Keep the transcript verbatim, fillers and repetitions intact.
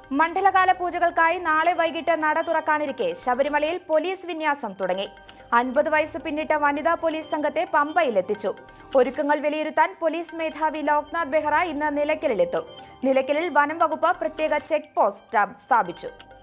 മണ്ഡലകാല പൂജകൾക്കായി നാളെ വൈകിട്ട് നട തുറക്കാനിരിക്കെ ശബരിമലയിൽ പോലീസ് വിന്യാസം തുടങ്ങി. അൻപത് വയസ്സ് പിന്നിട്ട വനിതാ പോലീസ് സംഘത്തെ പമ്പയിലെത്തിച്ചു. ഒരുക്കങ്ങൾ വിലയിരുത്താൻ പോലീസ് മേധാവി ലോക്നാഥ് ബെഹ്റ ഇന്ന് നിലയ്ക്കലിലെത്തും. നിലയ്ക്കലിൽ വനം വകുപ്പ് പ്രത്യേക ചെക്ക് പോസ്റ്റ് സ്ഥാപിച്ചു.